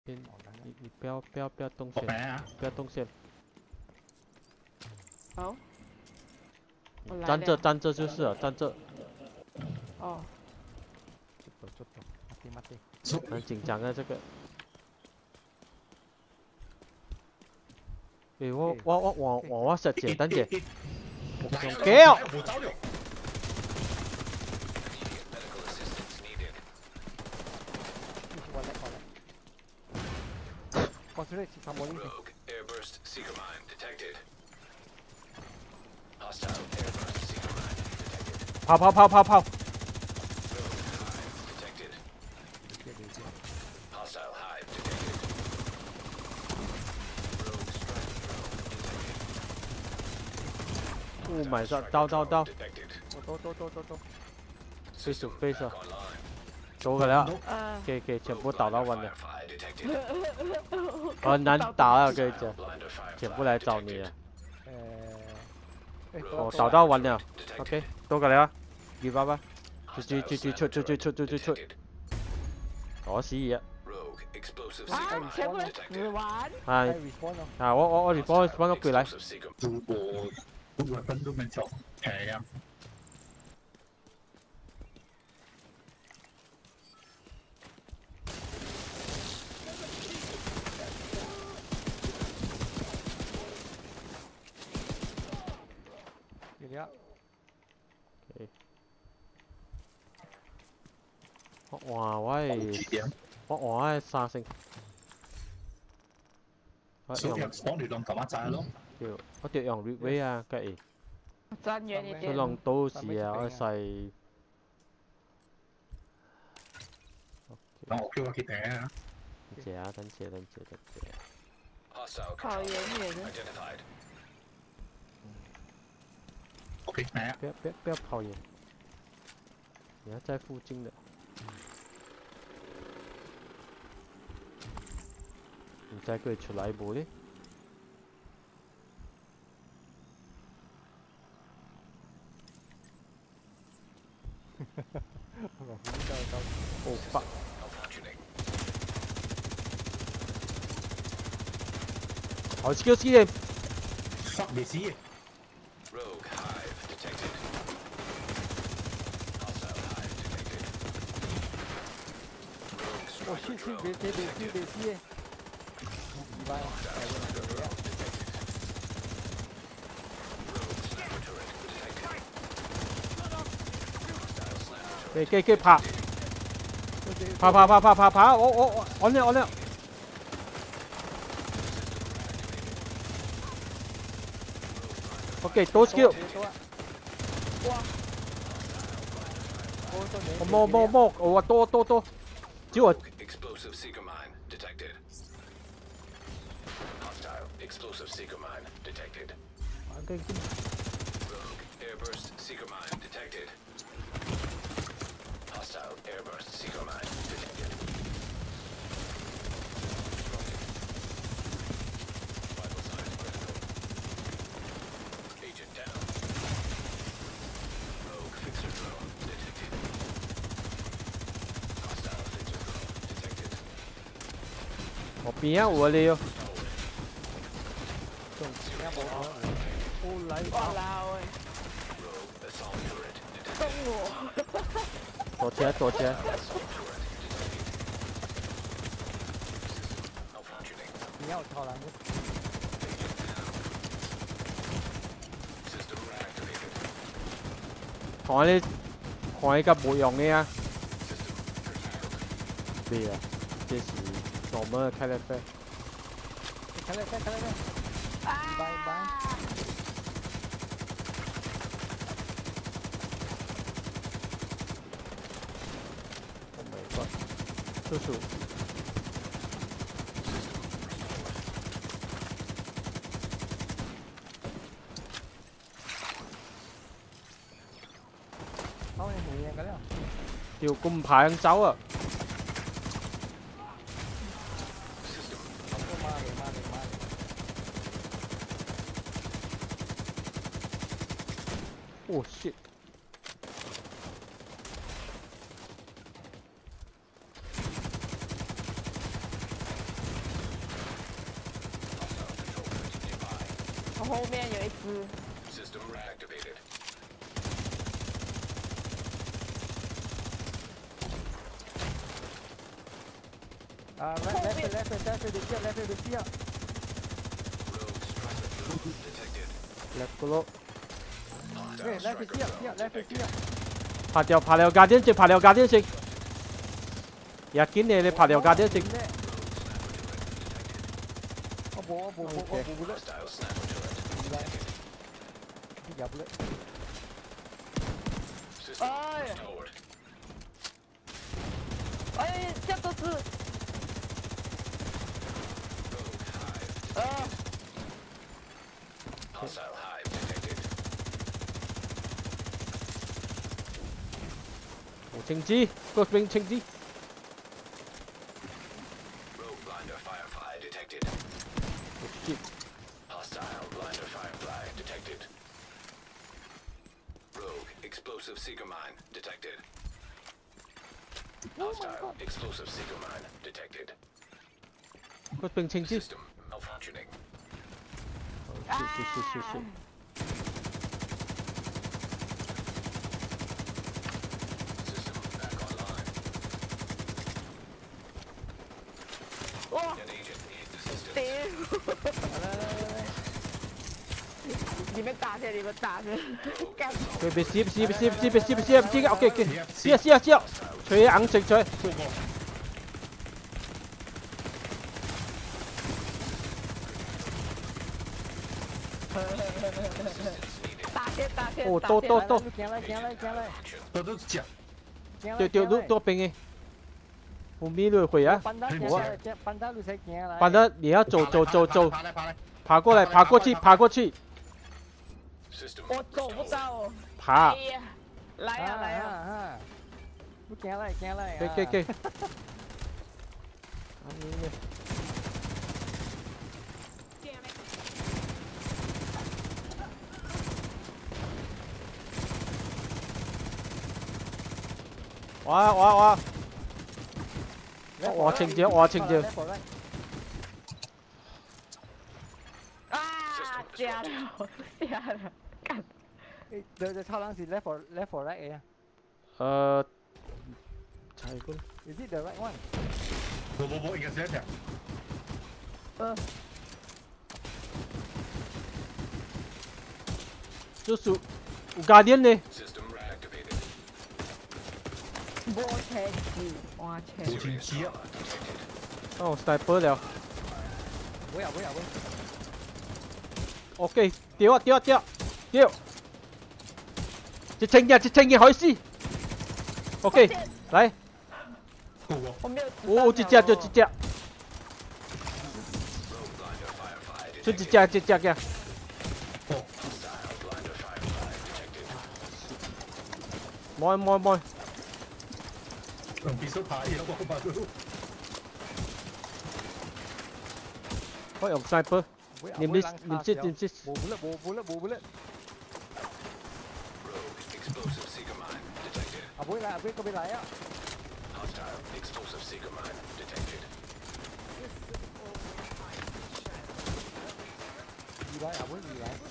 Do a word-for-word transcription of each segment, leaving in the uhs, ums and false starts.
你你你不要不要不要动线，不要动线。 好， 站这站这就是了，站这。 哦。 很紧张啊这个。诶，我我我我我我实姐等姐。用機啊！跑跑跑跑跑！Oh my god！到到到！ 到到到到到！ 飛速飛速！到㗎啦！給給全部打到完了。很難打啊，跟你講，全部來找你了。哦，打到完了 ，OK， 到㗎啦，預備吧，出出出出出出出出出出出，我死嘢。 啊！全部死完。 係，啊，我我我哋幫幫個背嚟。 五個分都沒走，係啊。 哇！我係我我係三星。 我用幫你當頭一紮咯。 我哋用 replay 啊，計。 站遠一點。 佢用刀士啊，我細。 等我叫我去頂啊！ 等陣啊，等陣，等陣，等陣。 跑遠遠的。 OK， 來啊！ 不要不要不要跑遠，你要在附近的。你再可以出來一波嘞。哦fuck！好 skill skill。 fuck 未死嘅。 我去去別別別別別別！一般， 給給給爬！爬爬爬爬爬爬！我我我按了按了。OK， 多 skill。我摸摸摸，我多多多，只我。我邊啊我了喲。 我來哇啦喂！動我！ 躲起來躲起來！ 你要超難嘅。 看你看你個冇用嘅啊！咩啊？這是normal開嚟飛。 開嚟飛，開嚟飛。拜拜。 Oh my god！叔叔。 好，你冇嘢㗎啦。 條咁排咁走啊！Oh shit！ 后面有一只。 System reactivated. 啊 left left left left 的叫 left 的叫。 Rogue striker drone detected. left 嗰碌喂 left 的叫叫 left 的叫。 爬掉爬掉 guardian 先，爬掉 guardian 先。yakin你你爬掉 guardian 先。 我冇我冇我我冇得。 Hostile sniper turret. 入咧。 System Ay. restored. 哎，这都是。 Rogue hive. 呃， Hostile hive detected. 冇情知，個兵情知。 Rogue blinder firefly detected. shit Hostile blinder firefly detected. Rogue explosive seeker mine detected. Hostile explosive seeker mine detected. 個兵情知。 System malfunctioning. shit shit shit shit shit。 System back online. 哇， An agent needs assistance. 顶！你们打去，你们打去，干！ 佢被攝攝攝攝攝攝攝，OK OK，試啊試啊試啊，除嘢硬食咗。 做過。 打去打去， 哦打去多多多行嚟行嚟行嚟。 我都講。 掉掉碌多兵嘅，後面都會啊。 笨蛋行嚟，笨蛋路使行嚟。 反正你要走走走走， 爬來爬來。 爬過來爬過去爬過去， System 我走不到哦。 爬哎。呀，来呀来呀！ 啊！唔行嚟行嚟。 給給給。哇哇哇！我清潔我清潔。 啊，假的，假的，干！ 對對，超冷是 left or left or right 嘅。 誒，睇過。 Is it the right one？ 我我我應該是一條。 呃， 就是有 guardian 呢。 system reactivated. 我切機，我切。 冇錢知啊。 哦，sniper 了。 會啊會啊會。 OK，掉啊掉啊掉，掉。一清嘅一清嘅海獅。OK，嚟， 做過。 我沒有。 我一隻就一隻， Rogue blinder firefly 就一 detected. 隻一隻嘅。 Hostile blinder firefly detected. 冇冇冇， 用匕首爬嘢我把佢。 我用 sniper。 你唔你唔知唔知？ 冇bullet 冇 bullet 冇 bullet。 Rogue explosive seeker mine detected. 阿妹嚟阿妹嗰邊嚟啊！ Hostile explosive seeker mine detected. 二位阿妹二位。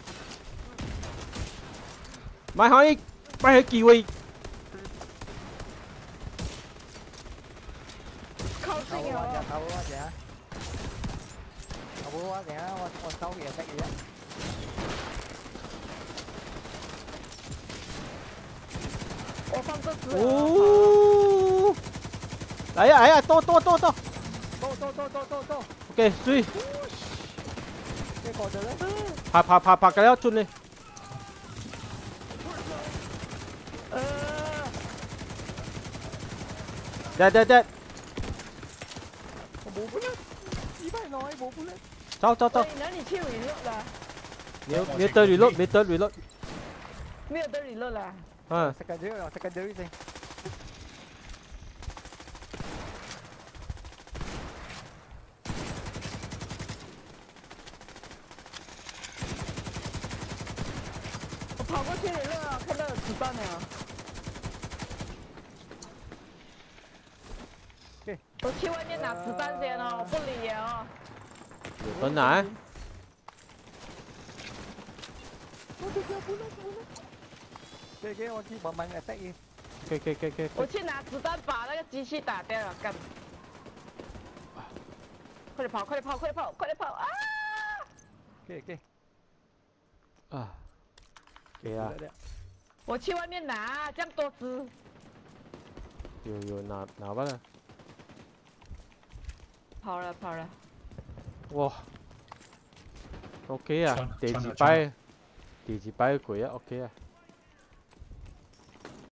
買可以買去機會。 靠頭近啊隻我。 頭啊隻。頭啊隻啊！我我收嘢得嘅。 我放這隻。 哦，嚟啊嚟啊，多多多多。 多多多多多多。 OK，水， 咩過咗咧？ 爬爬爬爬緊一轉咧。 呃， 得得得， 我冇 bullet，二百內冇 bullet。 走走走喂，，哪裡去 reload 啦？ 你要你要得 reload，你得 reload， 沒有得 reload 啦。 嗯， secondary 又 secondary 先。 我跑過去 reload 啊，看到有子彈了。我去外面拿子彈先哦，我不理哦。 有得拿。 我这个不能不能。给给我去帮忙 attack 你。 可以可以可以可以。 我去拿子弹把那个机器打掉了，干！快点跑，快点跑，快点跑，快点跑啊！ 给给。 啊，给啊， 我去外面拿，这样多只。 有有拿拿吧了。 跑了跑了。 哇，OK 啊，第穿穿了二擺，第二擺攰啊，OK 啊。